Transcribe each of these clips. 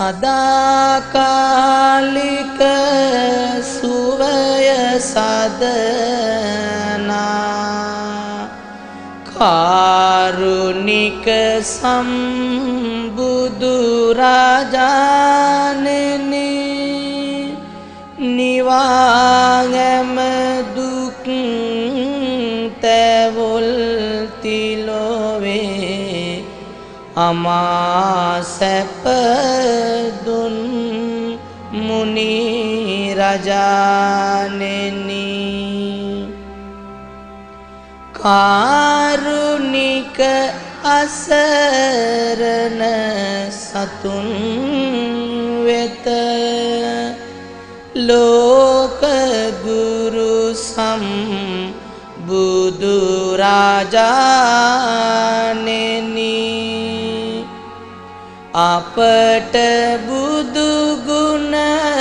සදාකාලික සුවය සදනා කාරුණික සම්බුදු රාජාණෙනි නිවාගැම දුක් තැවුල් තිලොවේ අමා සැප දුන් මුනි රජාණෙනි කාරුණික අසරණ සතුන් වෙත ලෝක ගුරු සම්බුදු රාජාණෙනි අපට බුදු ගුණ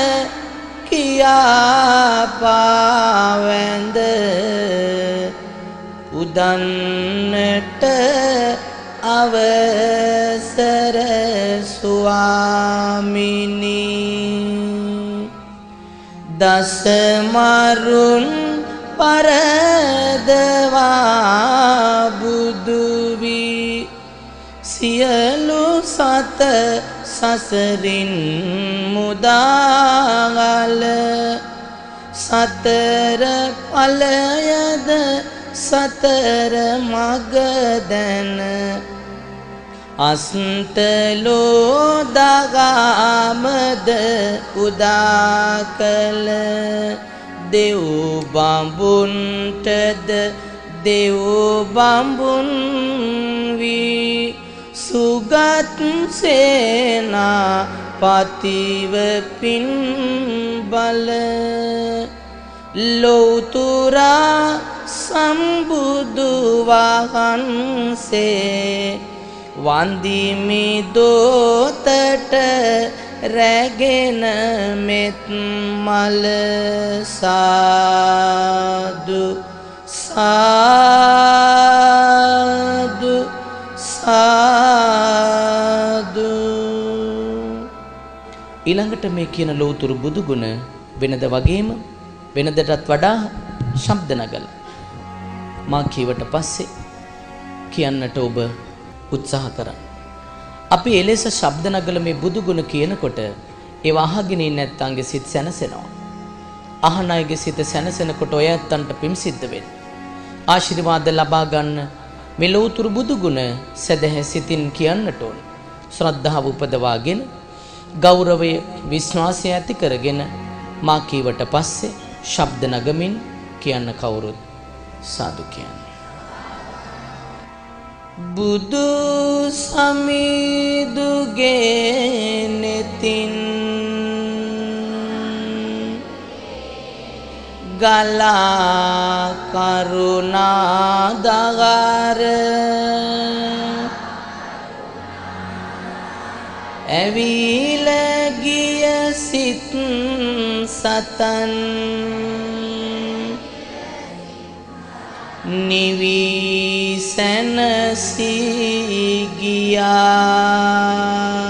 කියා පාවැඳ උදන්නට අවසර ස්වාමිනී දස මරුන් පරදවා බුදු වී සියලු සත සසරින් මුදාගල සතර ඵලයද සතර මග දැන අස්තලෝ දගාමද උදා කළ දෙව් බඹුන්ටද දෙව් බඹුන් වී සුගත් සේනා පතිව පින් බල ලෞතුරා සම්බුදු වහන්සේ වන්දිමි දෝතට රැගෙන මෙත් මල සාදු සාදු සාදු. ඊළඟට මේ කියන ලෞතුරු බුදු ගුණ වෙනද වගේම වෙනදටත් වඩා ශබ්ද නගල මා කියවට පස්සේ කියන්නට ඔබ උත්සාහ කරන්න. අපි එලෙස ශබ්ද නගල මේ බුදු ගුණ කියනකොට ඒව අහගෙන ඉන්න නැත්තන්ගේ සිත සැනසෙනවා. අහන අයගේ සිත සැනසෙනකොට ඔය ඇත්තන්ට පින් සිද්ධ වෙන්න. ආශිර්වාද ලබා ගන්න මේ ලෞතුරු බුදු ගුණ සදහැ සිතින් කියන්නට ඕන. ශ්‍රද්ධාව උපදවාගෙන ගෞරවය විශ්වාසය ඇති කරගෙන මා කීවට පස්සේ ශබ්ද නගමින් කියන්න කවුරුත් සාදු කියන්න. බුදු සමිදුගේ නෙතින් ගලා කරුණා දගර ඇවිල ගිය සිත් සතන් නිවි සැනසී ගියා.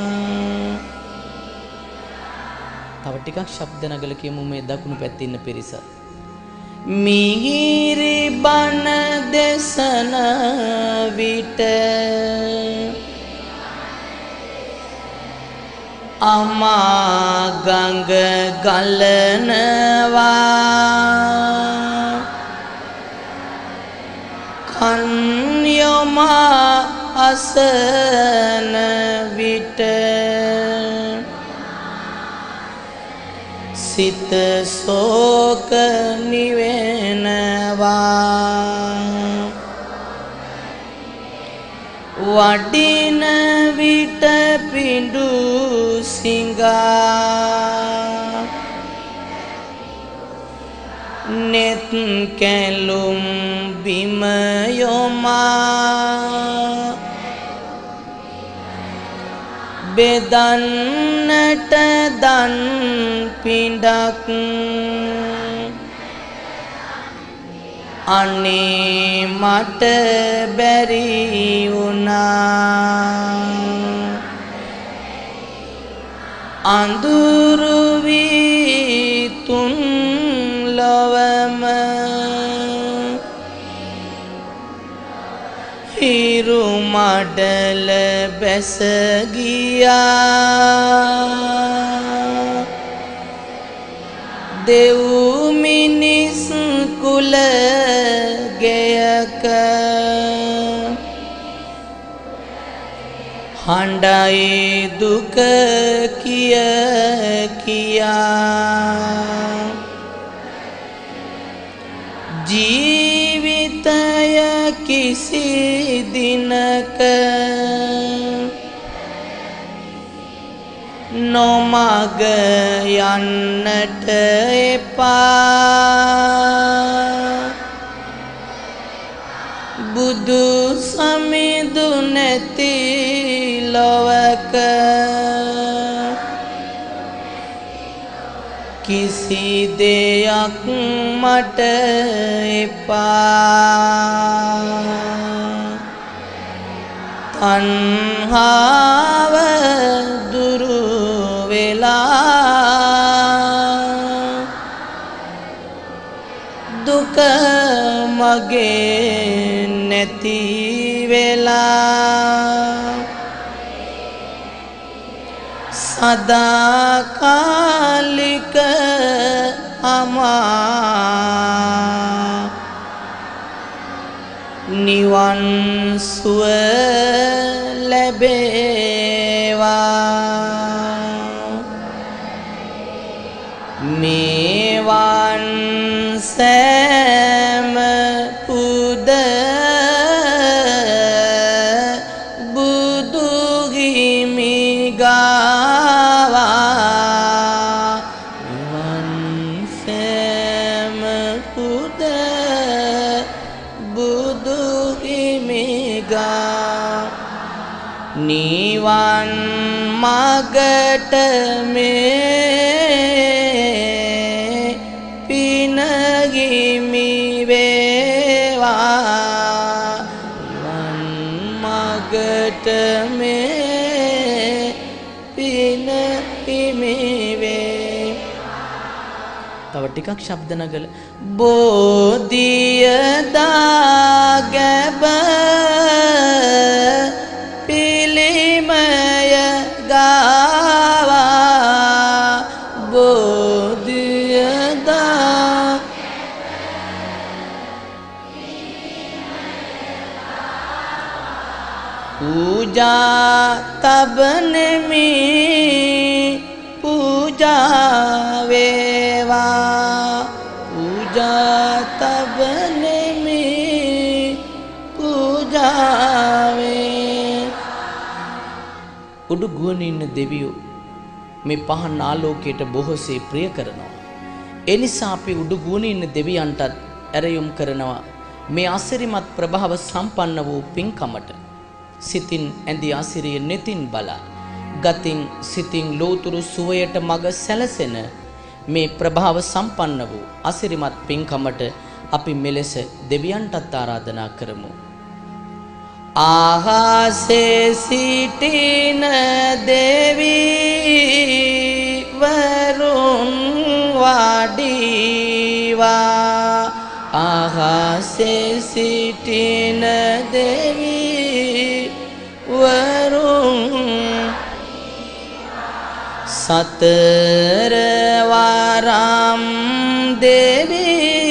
තව ටිකක් ශබ්ද නගල කියමු මේ දකුණු පැත්තේ ඉන්න පිරිස. මිහිරි බණ දේශන විට අමා ගඟ ගලනවා කන්යමා අසන විට සිත සෝක නිවෙනවා වඩින විට පිඬු සිඟා net කැලුම් බිම යොමා බෙදන්නට දන් පිඬක් අනේ මට බැරි වුණා අඳුරු වී තුන් ලොවම හිරු මඩල බැස ගියා දෙව් මිනිස් කුල ගෙයක හඬයි දුක කිය කියා ජීවිතය කිසි දිනක නොමග යන්නට එපා බුදු සමිඳු නැති ලොවක කිසි දෙයක් මට එපා තණ්හාව දුරු වෙලා දුක මගේ නැති වෙලා සදාකාලික අමා නිවන් සුව ලැබේවා මේවන් සෑම පුද බුදු හිමි ගාවා මේවන් සෑම පුද බුදු හිමි ගා නිවන් මගට මේ පිනගිමි වේවා නිවන් මගට මේ පිනගිමි වේ තව ටිකක් ශබ්ද නගල බෝධිය දාගැබ පිළිමය ගාවා බෝධිය දා පූජා තබනෙමි පූජා වේවා පූජා තබනෙමි පූජා වේ උඩු ගුවනේ ඉන්න දෙවියෝ මේ පහන් ආලෝකයට බොහෝසේ ප්‍රිය කරනවා ඒ නිසා අපි උඩු ගුවනේ ඉන්න දෙවියන්ටත් ඇරයුම් කරනවා මේ අසිරිමත් ප්‍රභාව සම්පන්න වූ පින්කමට සිතින් ඇඳි ආසිරිය නෙතින් බලා ගතින් සිතින් ලෝතුරු සුවයට මග සැලසෙන මේ ප්‍රභාව සම්පන්න වූ අසිරිමත් පින්කමට අපි මෙලෙස දෙවියන්ටත් ආරාධනා කරමු ආහසේ සිටින දෙවි වරුන් වාඩිවා ආහසේ සිටින දෙවි වරුන් සතර වරම් දෙවි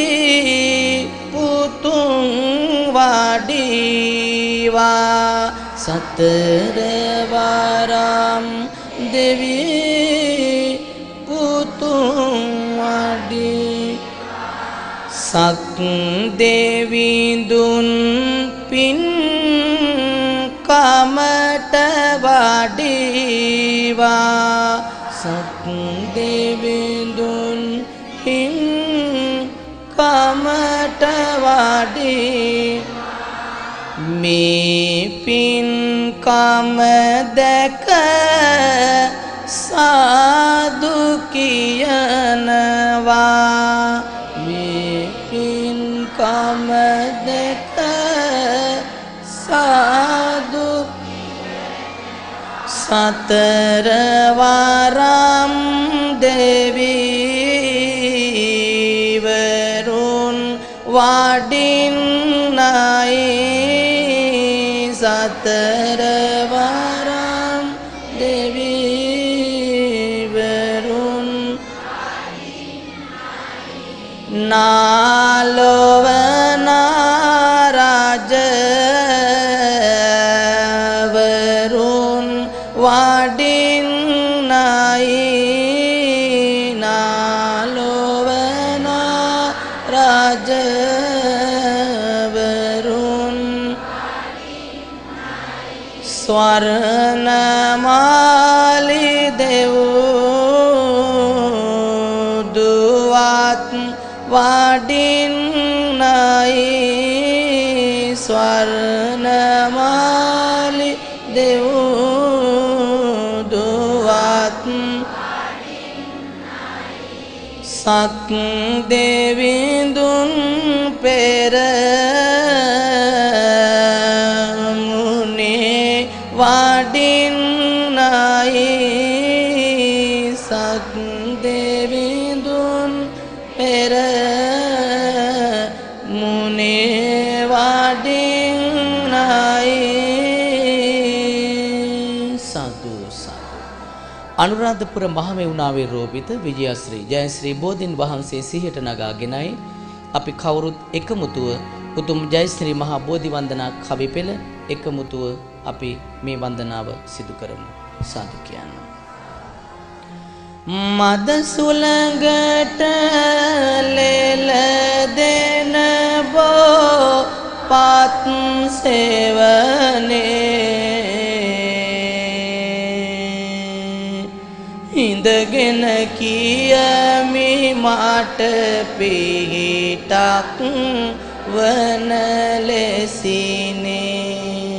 පුතුන් වාඩිවා සතර වරම් දෙවි පුතුන් වාඩි සක් දෙවිඳුන් පින් කමට වාඩිවා සක් දෙවිඳුන් පින් කමට වාඩි මේ පින්කම දැක සාදු කියනවා මේ පින්කම දැක සාදු සතරවරම් දෙවිවරුන් වඩින්නයි සතරවරම් දෙවිවරුන් නාලොවන රජවරුන් වඩින්නයි නාලොවන රජවරුන් ස්වර්ණමාලි දෙව්දුවත් වඩින්නයි ස්වර්ණමාලි දෙව්දුවත් සක් දෙවිඳුන් පෙර මුනේ වඩින්නයි සක් දෙවිඳුන් පෙර මුනේ වඩින්නයි සතු සතු අනුරාධපුර මහමෙවුනාවේ රෝපිත විජයශ්‍රී ජයශ්‍රී බෝධින් වහන්සේ සිහියට නගාගෙනයි අපි කවුරුත් එකමුතුව උතුම් ජයශ්‍රී මහා බෝධි වන්දනා කවි පෙළ එකමුතුව අපි මේ වන්දනාව සිදු කරමු සාදු කියන්න මද සුළඟට ලෙල දෙන බෝ පත් සෙවනේ ඉඳගෙන කියමි මට පිහිටක් වන ලෙසිනේ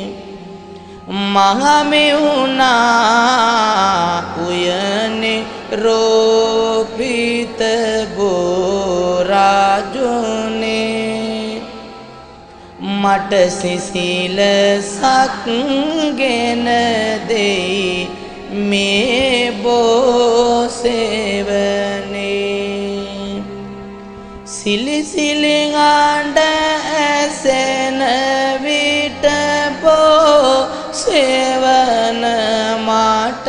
මහමෙවුනා උයනේ රෝපිත බෝරාජුනේ මට සිසිලසක් ගෙන දෙයි මේ බෝසෙවනේ සිලිසිලි ආඬ ඇසෙන විට බෝසෙවන මට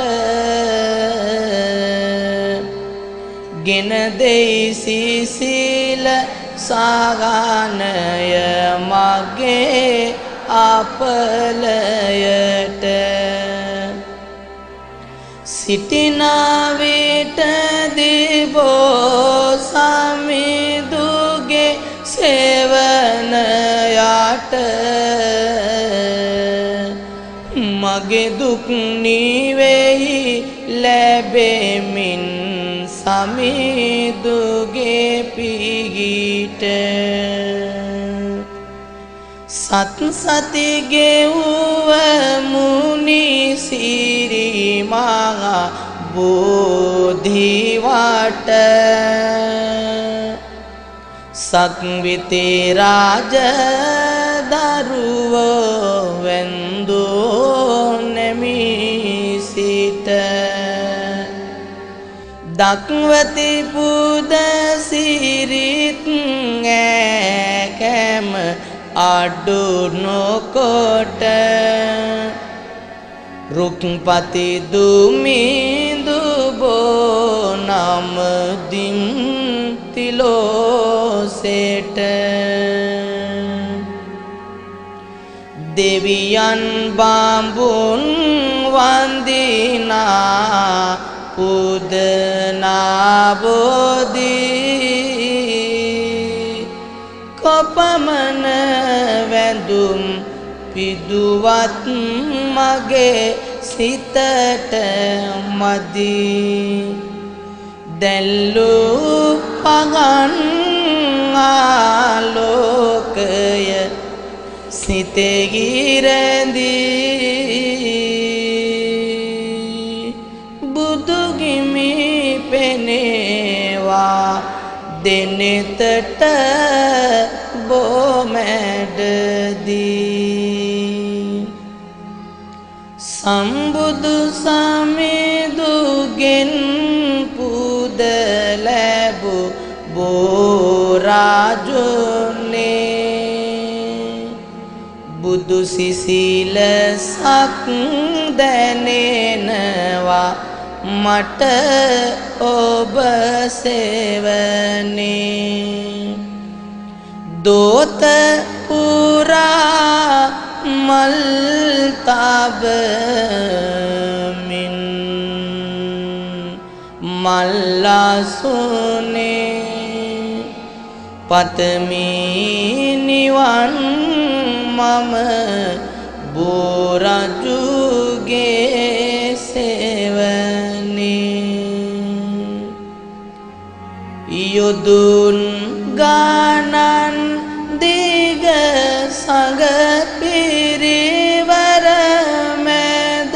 ගෙන දෙයි සිසිල සාගනය මගේ අපලයට සිටින විට දිබෝ සමිඳුගේ සෙවන යට මගේ දුක් නිවෙහි ලැබෙමින් සමිඳුගේ පිහිට සත් සති ගෙව්ව මුනි සිරි මහා බෝධි වට සක්විති රාජ දරුවෝ වැන්දෝ නැමි සිට දක්වති පුද සිරිත් ඈකැම අඩු නොකොට රුක්පති දුමිඳු බෝ නමදින් තිලෝසෙට දෙවියන් බාඹුන් වන්දිනා පුදනා බෝධි කොපමණ වැඳුම් පිදුවත් මගේ සිතට මදි දැල්ලු පගන් ආලෝකය සිතෙහි රැඳී බුදුගිමි පෙනේවා දෙනෙතට බොමැඩදී සම්බුදු සමිඳුගෙන් පුද ලැබු බෝරාජුනේ බුදු සිසිලසක් දැනෙනවා මට ඔබ සෙවනේ දෝත පුරා මල් තබමින් මල්ලාසුනේ පතමි නිවන් මම බෝරජුගේ සෙවනේ යොදුන් ගානන් දිග සඟ පිරිවර මැද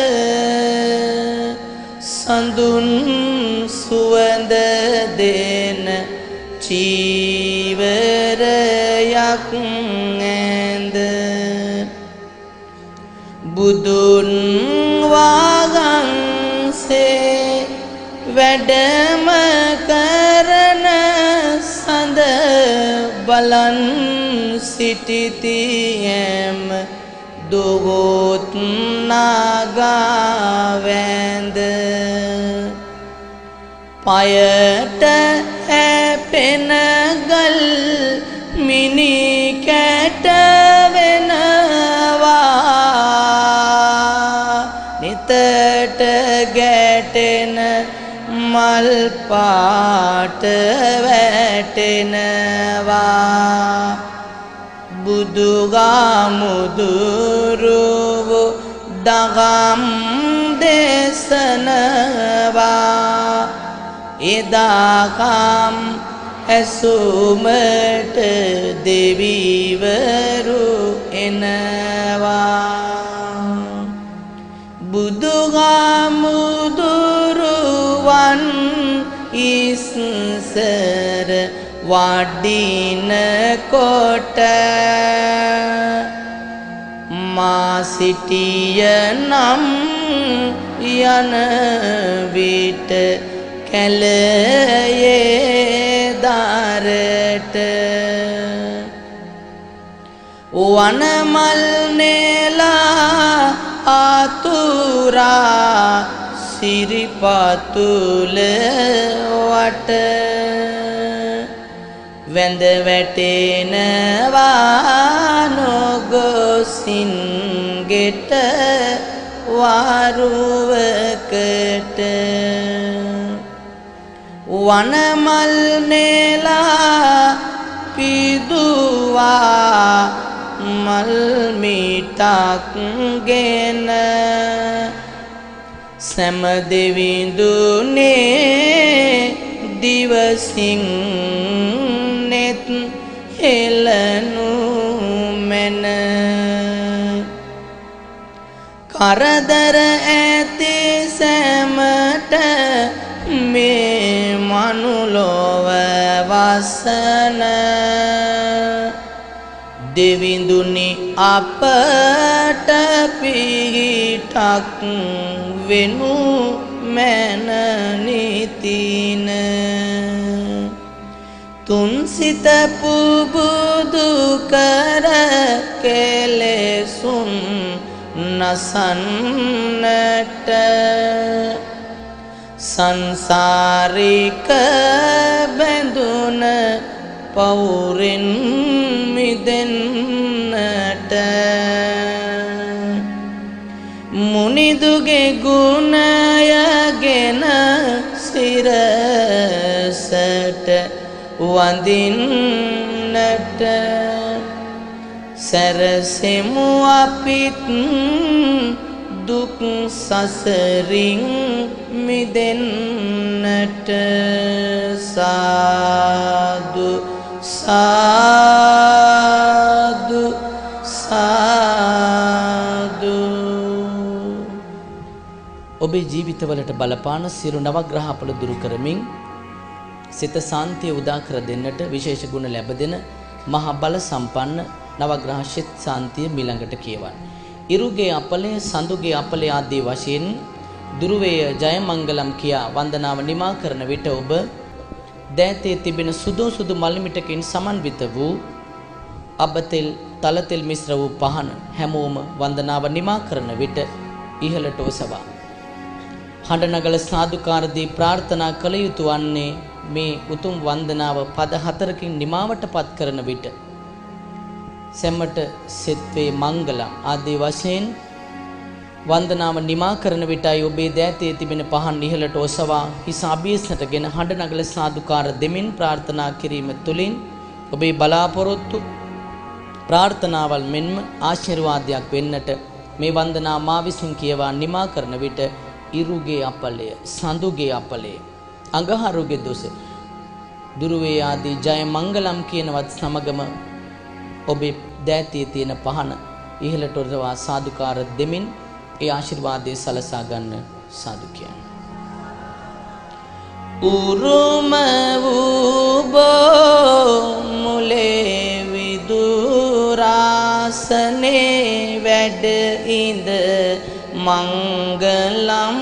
සඳුන් සුවඳ දෙන චීවරයක් ඇඳ බුදුන් වහන්සේ වැඩම කරන සඳ බලන් සිටිතියම් දුගොත් නාගාවැඳ පයට හැපෙන ගල් මිනි කැට වෙනවා නිතට ගැටෙන මල් පාට වැටෙනවා බුදුගාමුදුරුව දගම් දේශනවා එදාකම් ඇසුමට දෙවිවරු එනවා බුදුගාමුදුරුවන් ඉස්සර වඩින කොට මා සිටිය නම් යන විට කැලයේ දරට වනමල් නෙලා ආතුරා සිරිපතුල වට වැඳ වැටෙනවා නොගොසින් ගෙට වාරුවකට වනමල් නෙලා පිදුවා මල් මිටක් ගෙන සැම දෙවිඳුනේ දිවසින් නෙත් හෙලනු මැන කරදර ඇති සැමට මේ මනුලොව වසන දෙවිඳුනි අපට පිහිටක් වෙනු මැන නිතින තුන් සිත පුබුදු කර කෙලෙසුන් නසන්නට සංසාරික බැඳුන පෞරෙන් මිදෙන්නට මුනිදුගේ ගුණයගෙන සිරසට වඳින්නට සැරසෙමු අපිත් දුක් සසරින් මිදෙන්නට සාදු සාදු සාදු ඔබේ ජීවිතවලට බලපාන සියලු නවග්‍රහ අපල දුරු කරමින් සිත සාන්තිය උදා කර දෙන්නට විශේෂ ගුණ ලැබ දෙන මහා බල සම්පන්න නවග්‍රහ ශිත් සාන්තිය මිළඟට කියවන්න. ඉරුගේ අපලේ සඳුගේ අපලේ ආදී වශයෙන් දුරුවේය ජයමංගලම් කියා වන්දනාව නිමා කරන විට ඔබ දෑතේ තිබෙන සුදු සුදු මල්මිටකින් සමන්විත වූ අබතෙල් තලතෙල් මිශ්‍ර වූ පහන හැමෝම වන්දනාව නිමා කරන විට ඉහළට ඔසවා හඬනගල සාදුකාරදී ප්‍රාර්ථනා කළ යුතු වන්නේ මේ උතුම් වන්දනාව පද 4කින් නිමාවට පත් කරන විට සෙම්මට සෙත්වේ මංගල ආදී වශයෙන් වන්දනාව නිමා කරන විටයි ඔබේ දෑතේ තිබෙන පහන් ඉහළට ඔසවා හිස අභියසටගෙන හඬනගල සාදුකාර දෙමින් ප්‍රාර්ථනා කිරීම තුළින් ඔබේ බලාපොරොත්තු ප්‍රාර්ථනාවල් මෙන්ම ආශිර්වාදයක් වෙන්නට මේ වන්දනා මා විසින් කියවා නිමා කරන විට ඉරුගේ අපලය සඳුගේ අපලය අඟහරුගේ දොස දුරුවේ ආදී ජය මංගලම් කියනවත් සමගම ඔබේ දෑතේ තියෙන පහන ඉහළට ඔසවා සාදුකාර දෙමින් ඒ ආශිර්වාදයේ සලසා ගන්න සාදු කියන්නේ. උරුම වූ මුලේ විදුරාසනේ වැඩ ඉඳ මංගලම්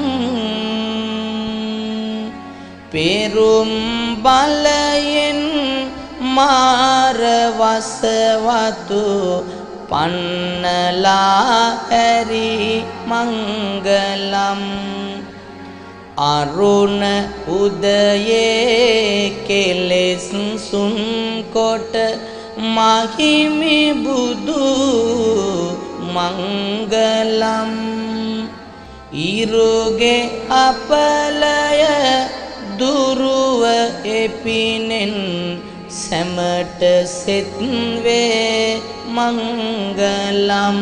පෙරුම් බලයෙන් මාර වසවතු පන්නලා ඇරි මංගලම් අරුණ උදයේ කෙලෙස් සුන් කොට මහිමි බුදු මංගලම් ඉරුගේ අපලය දුරුව එපිනෙන් සැමට සෙත්වේ මංගලම්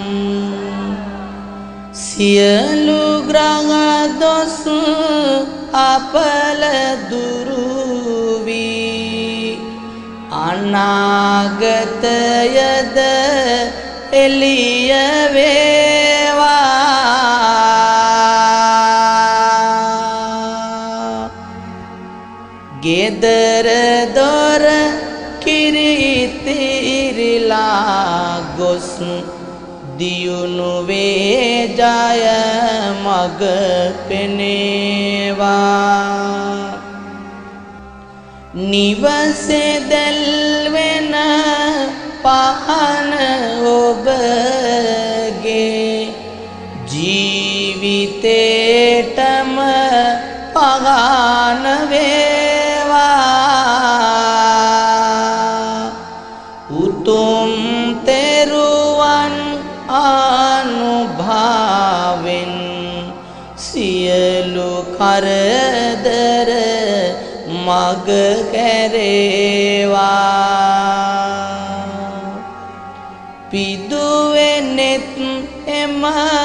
සියලු ග්‍රහ දොස් අපල දුරු වී අනාගතයද එළිය වේවා ගෙදර දොර කිරිතිරිලා ගොස් දියුණු වේ ජය මග පෙනේවා නිවසේ දැල්වෙන පහන ඔබගේ ජීවිතේටම පහන වේවා උතුම් තෙරුවන් අනුභාවෙන් සියලු කරදර මග කැරේවා පිදුවෙනෙත් එම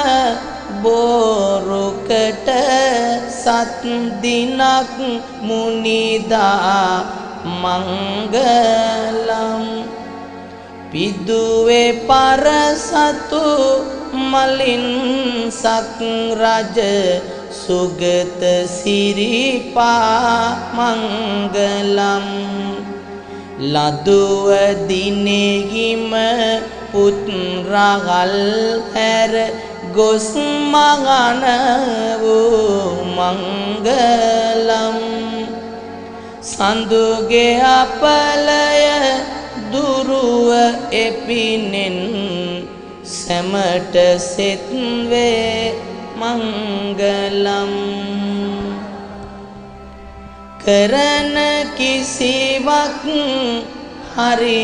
බෝරුකට සත් දිනක් මුනිදා මංගලම් පිදුවේ පරසතු මලින් සක් රජ සුගත සිරිපා මංගලම් ලදුව දිනෙහිම පුත් රගල් හැර ගොස් මගන වූ මංගලම් සඳුගේ අපලය දුරුව එපිනෙන් සැමට සෙත්වේ මංගලම් කරන කිසිවක් හරි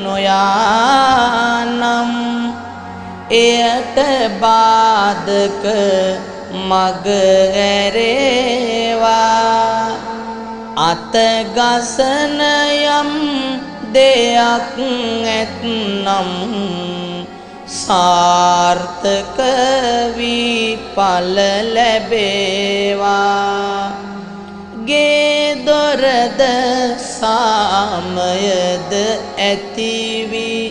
නොයානම් එයට බාධක මග ඇරේවා අතගසන යම් දෙයක් ඇත්නම් සාර්ථක වී ඵල ලැබේවා ගේ දොරද සාමයද ඇති වී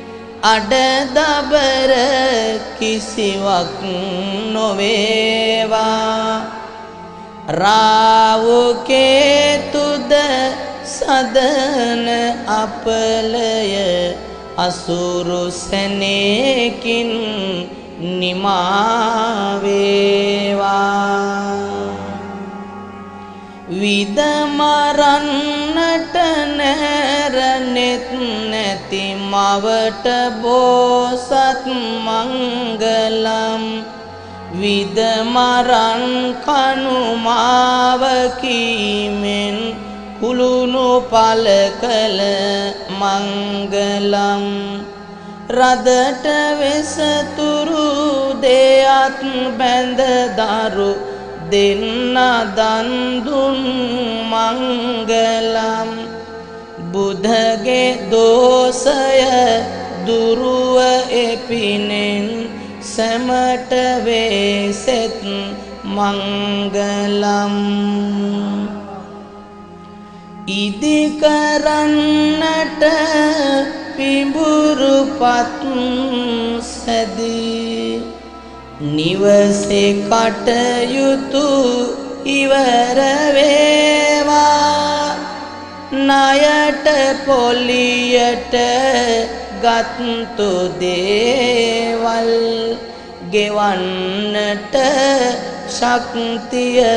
අඩදබර කිසිවක් නොවේවා රාහු කේතුද සදන අපලය අසුරු සැනේකින් නිමා වේවා විදමරන්නට නැරනෙත් නැති මවට බෝසත් මංගලම් විදමරන් කනුමාව කීමෙන් කුළුණු පල කළ මංගලම් රදට වෙසතුරු දෙයත් බැඳ දරු දෙන්න දන් දුන් මංගලම් බුධගේ දෝෂය දුරුව එපිනෙන් සැමට වේසෙත් මංගලම් ඉදි කරන්නට පිඹුරුපත් සැදී නිවසේ කටයුතු ඉවර වේවා ණයට පොලියට ගත්තු දේවල් ගෙවන්නට ශක්තිය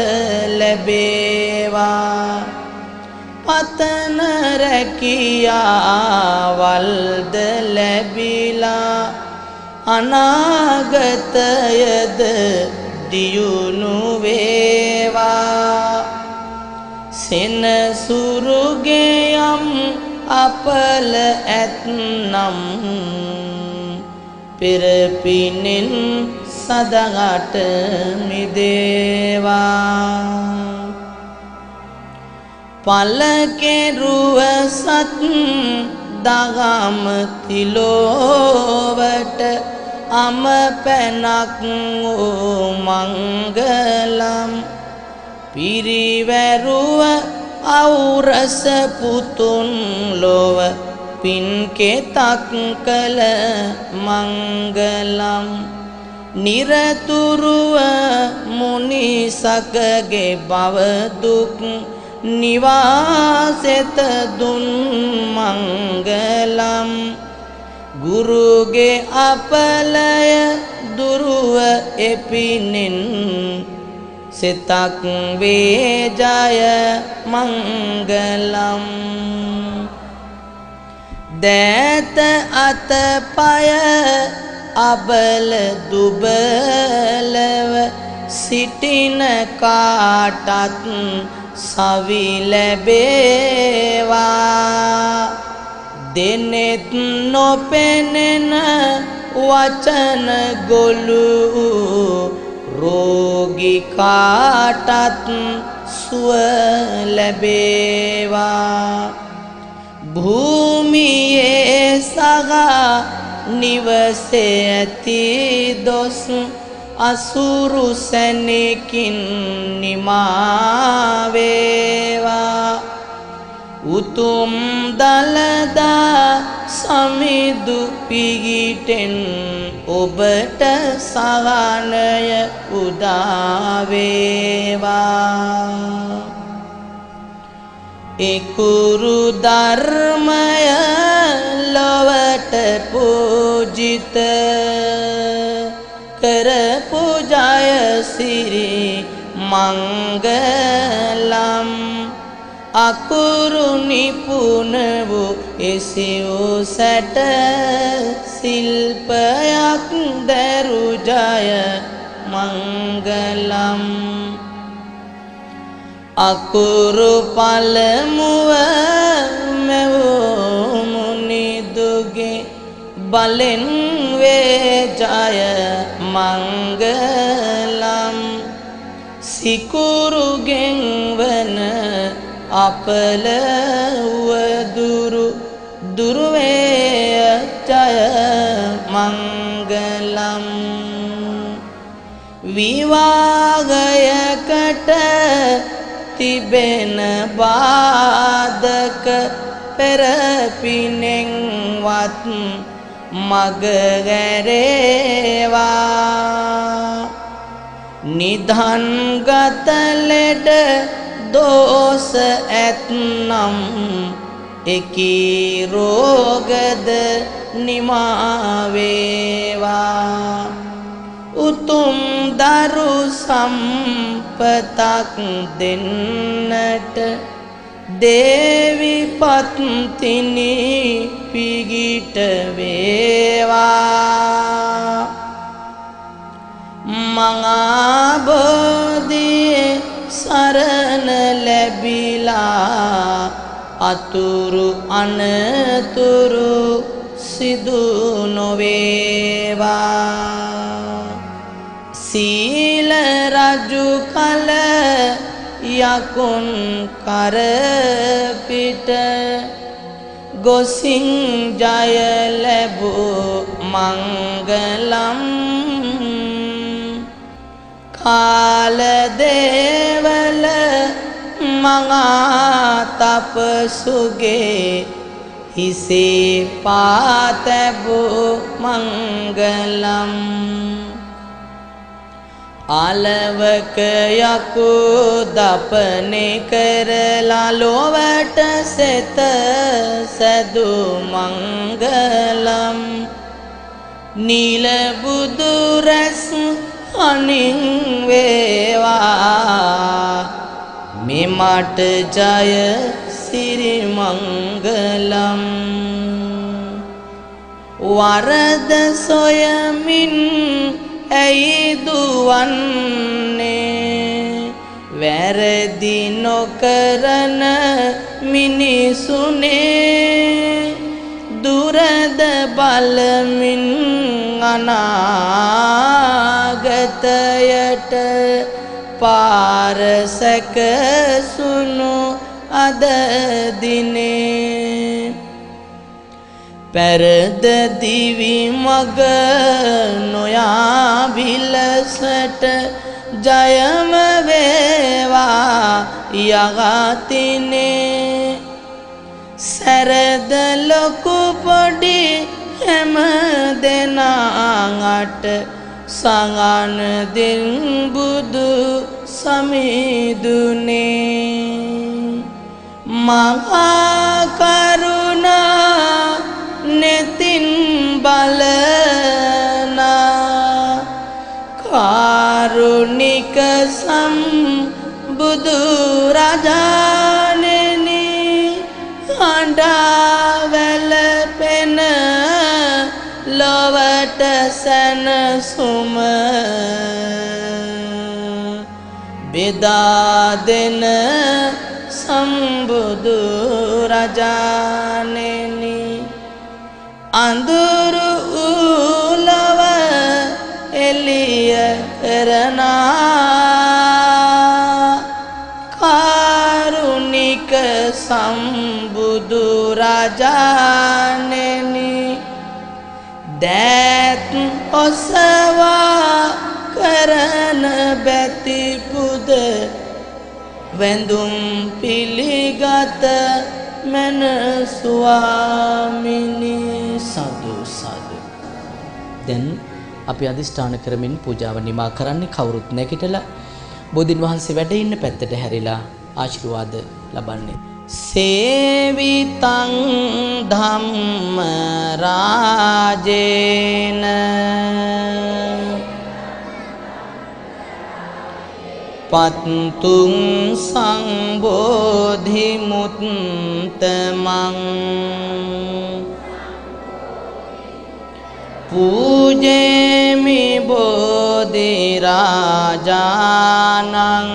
ලැබේවා පතන රැකියාවල්ද ලැබිලා අනාගතයද දියුණු වේවා සෙනසුරුගේ යම් අපල ඇත්නම් පෙරපිනෙන් සදහට මිදේවා පලකෙරුව සත් දගම තිලෝවට අම පැනක් වූ මංගලම් පිරිවැරුව අවුරස පුතුන් ලොව පින්කෙතක් කළ මංගලම් නිරතුරුව මුනිසකගේ බව දුක් නිවාසෙත දුන් මංගලම් ගුරුගේ අපලය දුරුව එපිනෙන් සිතක් වේජය මංගලම් දෑත අතපය අබල දුබලව සිටින කාටත් සවි ලැබේවා දෙනෙත් නොපෙනෙන වචන ගොළු රෝගී කාටත් සුව ලැබේවා භූමියේ සහ නිවසේ ඇති දොස් අසුරු සැනකින් නිමා වේවා උතුම් දලදා සමිදු පිහිටෙන් ඔබට සවනය උදා වේවා එකුරු ධර්මය ලොවට පූජිත කරපු ජයසිරි මංගලම් අකුරු නිපුන වූ එසිව් සැට ශිල්පයක් දරු ජය මංගලම් අකුරු පළමුව මෙවූ මුනිදුගේ බලෙන් වේ ජය මංගලම් සිකුරුගෙන් වන අපල වදුරු දුර්වේ ජය මංගලම් විවාහයකට තිබෙන බාධක පෙරපිනෙන්වත් මග ගැරේවා නිධන්ගත ලෙඩ දෝෂ ඇත්නම් එකී රෝගද නිමාවේවා උතුම් දරු සම්පතක් දෙන්නට දේවි පත්තිනි පිගිට වේවා මඟබෝධියේ සරණ ලැබිලා අතුරු අනතුරු සිදු නොවේවා සීල රජු කල යකුන් කර පිට ගොසින් ජය ලැබූ මංගලම් කාල දේවල මඟා තපසුගේ හිසේ පාතැබූ මංගලම් ආලවක යකු දපනේ කරලා ලොවට සෙත සැදු මංගලම් නීල බුදු රැස් අනින් වේවා මෙමට ජය සිරි මංගලම් වරද සොයමින් ඇයි දුවන්නේ වැරදි නොකරන මිනිසුනේ දුරද බලමින් අනාගතයට පාර සැකසුණු අද දිනේ පැරද දිවි මග නොයා විලසට ජයම වේවා යගතිනේ සැරද ලොකු පොඩි හැම දෙනාට සඟන දෙන් බුදු සමිඳුනේ මහා කරුණා නෙතින් බලනා කාරුණික සම්බුදු රජාණෙනි හඬා වැළපෙන ලොවට සැනසුම බෙදා දෙන සම්බුදු රජාණෙනි අඳුරු උලව එළිය කරනා කාරුණික සම්බුදු රජාණෙනි දෑත් ඔසවා කරන බැති පුද වැඳුම් පිළිගත මන ස්වාමිනී සදු සදු. දැන් අපි අදිෂ්ඨාන කරමින් පූජාව නිමා කරන්නේ කවුරුත් නැගිටලා බෝධින් වහන්සේ වැඩ ඉන්න පැත්තට හැරිලා ආශිර්වාද ලබන්නේ. සේවිතං ධම්ම රාජේන පත්තුං සංබෝධි මුත්තමං පූජේමි බෝධි රාජානං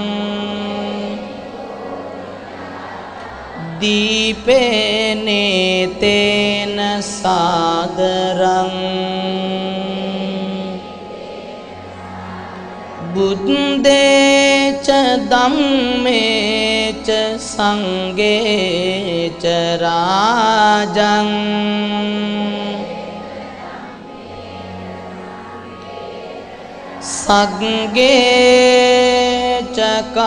දීපේනේ තේන සාදරං බුද්දේච ධම්මේච සංඝේච රාජං සග්ගේච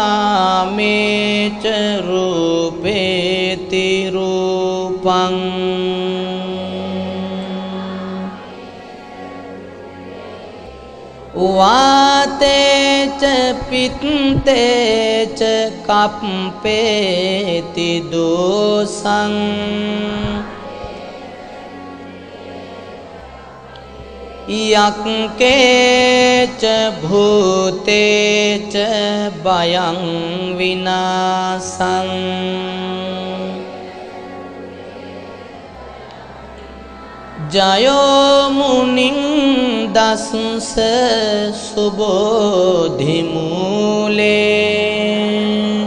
කාමේච රූපේති රූපං වාතේච පිත්තේච කප්පේති දෝසං යක්කේච භූතේච බයං විනාසං ජයෝ මුනිං දස්ස සුබෝධි මූලේ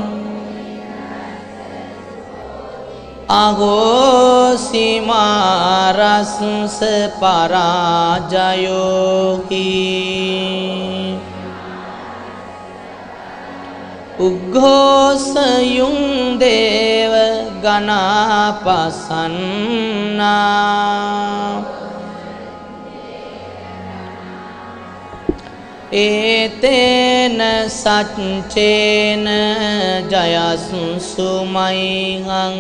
අගෝසිමාරස්ස පරාජයෝහි උග්ඝෝසයුං දේව ගනාපසන්නා ඒතේන සච්චේන ජයසුසුමයිහං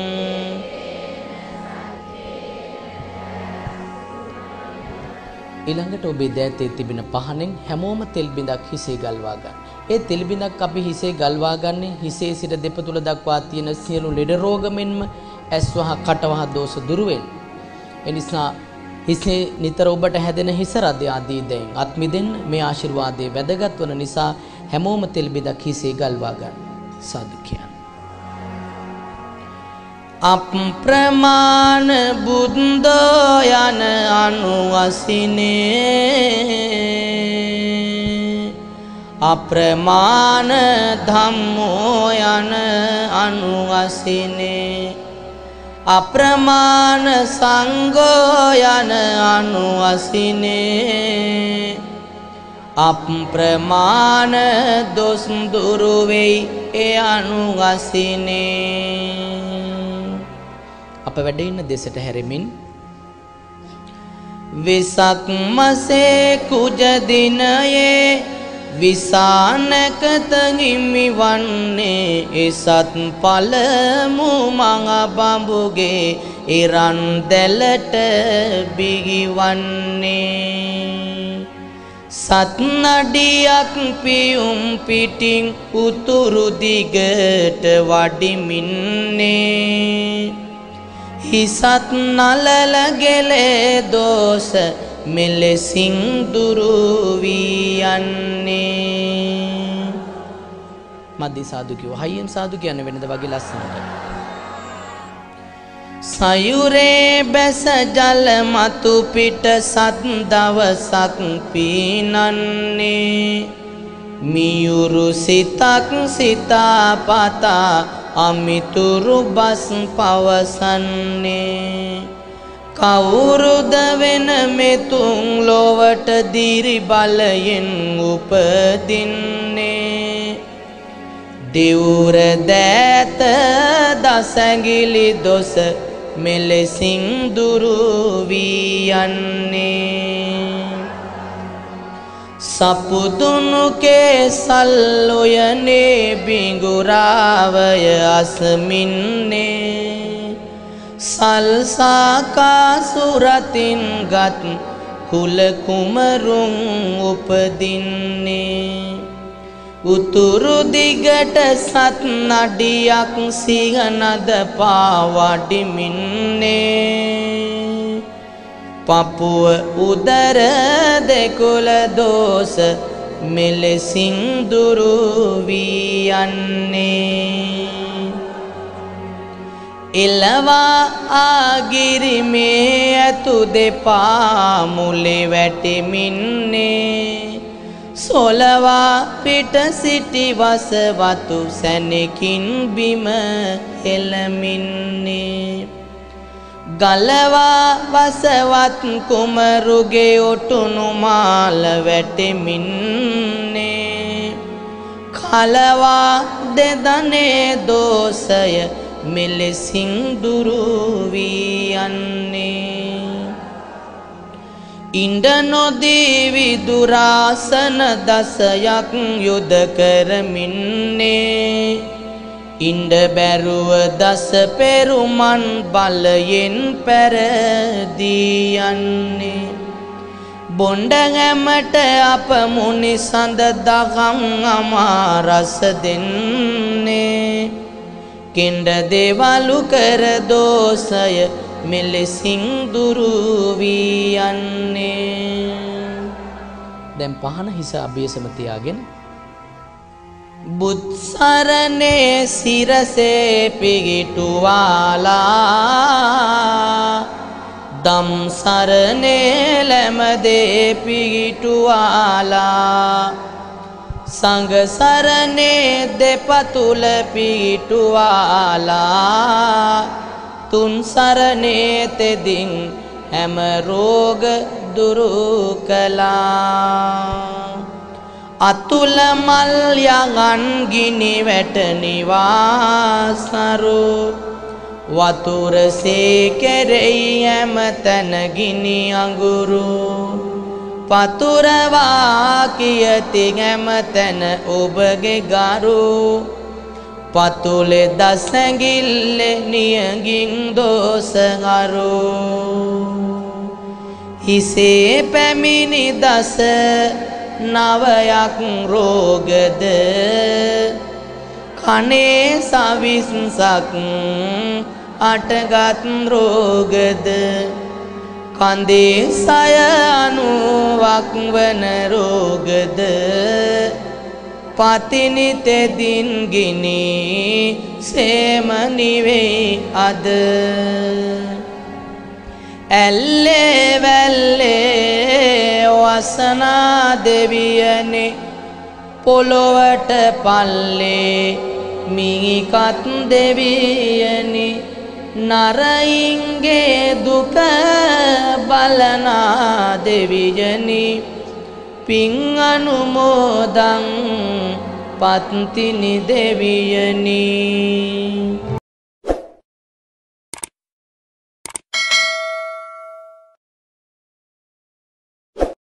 ඊළඟට ඔබේ දෑතේ තිබෙන පහනෙන් හැමෝම තෙල් බිඳක් හිසේ ගල්වා ගන්න. ඒ තෙල් බිඳක් අපි හිසේ ගල්වා ගන්නේ හිසේ සිට දෙපතුල දක්වා තියෙන සියලු ලෙඩ රෝග මෙන්ම ඇස්වහ කටවහ දෝෂ දුරු වෙන්න. ඒ නිසා හිසේ නිතර ඔබට හැදෙන හිස රද ආදී දැන් අත් මිදෙන්න මේ ආශිර්වාදයේ වැදගත් වන නිසා හැමෝම තෙල් බිඳක් හිසේ ගල්වා ගන්න. සාදු කියන්න. අප්‍රමාණ බුද්ධෝ යන අනුවසිනේ අප්‍රමාණ ධම්මෝ යන අනුවසිනේ අප්‍රමාණ සංඝෝ යන අනුවසිනේ අප්‍රමාණ දොස් දුරු වෙයි ඒ අනුවසිනේ අප වැඩ ඉන්න දෙසට හැරෙමින් වෙසක් මසේ කුජ දිනයේ විසානකත හිමි වන්නේ එසත් පළමු මඟ බඹුගේ ඉරන් දැලට බිහිවන්නේ සත් නඩියක් පියුම් පිටින් උතුරු දිගට වඩිමින්නේ හිසත් නලල ගෙලේ දෝස මෙලෙසින් දුරු වී යන්නේ මදි සාදු කිව්වා හයියෙන් සාදු කියන්න වෙනද වගේ ලස්සනට සයුරේ බැස ජල මතු පිට සත් දවසක් පීනන්නේ මියුරු සිතක් සිතා පතා අමිතුරු බස් පවසන්නේ කවුරුද වෙන මෙතුන් ලොවට දිරි බලයෙන් උපදින්නේ දිවුර දෑත දසැඟිලි දොස මෙලෙසින් දුරු වී යන්නේ සපුදුනු කේසල් ඔයනේ බිඟුරාවය අසමින්නේ සල්සාකා සුරතින් ගත් කුල කුමරුන් උපදින්නේ උතුරු දිගට සත් නඩියක් සිහනද පාවඩිමින්නේ පපුව උදර දෙකුල දෝස මෙලෙසින් දුරු වී යන්නේ එලවා ආගිරි මේ ඇතු දෙපා මුලේ වැටෙමින්නේ සොලවා පිට සිටි වසවතු සැනකින් බිම හෙළමින්නේ ගලවා වසවත් කුමරුගේ ඔටුනු මාල වැටෙමින්නේ කලවා දෙදනේ දෝසය මෙලෙසින් දුරු වී යන්නේ ඉන්ද නොදී විදුරාසන දසයක් යුද කරමින්නේ ඉන්ද බැරුව දස පෙරුමන් බලයෙන් පැරදී යන්නේ බොණ්ඩ හැමට අප මුනි සඳ දහම් අමාරස දෙන්නේ කෙන්ඩ දේවලු කර දෝසය මෙලෙසින් දුරු වී යන්නේ දැන් පහන හිස අභියසම තියාගෙන බුත් සරණේ සිරසේ පිහිටුවාලා දම් සරණේ ලැමදේ පිහිටුවාලා සංඝ සරණේ දෙපතුල පිහිටුවාලා තුන් සරණේ තෙදින් හැම රෝග දුරු කළා අතුල මල් යඟන් ගිනි වැට නිවාසරු වතුර සේකෙරෙයි හැම තැන ගිනි අඟුරු පතුරවා කියති හැම තැන ඔබගේ ගරු පතුලේ දසැඟිල්ලේ නියගින් දෝසගරු හිසේ පැමිණි දස නවයක් රෝගද කනේ සවිස්සක් අටගත් රෝගද කන්දේ සය අනුවක් වන රෝගද පතිනි තෙදින් ගිනි සේම නිවෙයි අද ඇල්ලේ වැල්ලේ වසනා දෙවියනේ පොළොවට පල්ලේ මිහිකත් දෙවියනේ නරයින්ගේ දුක බලනා දෙවියනේ පින් අනුමෝදන් පත්තිනි දෙවියනේ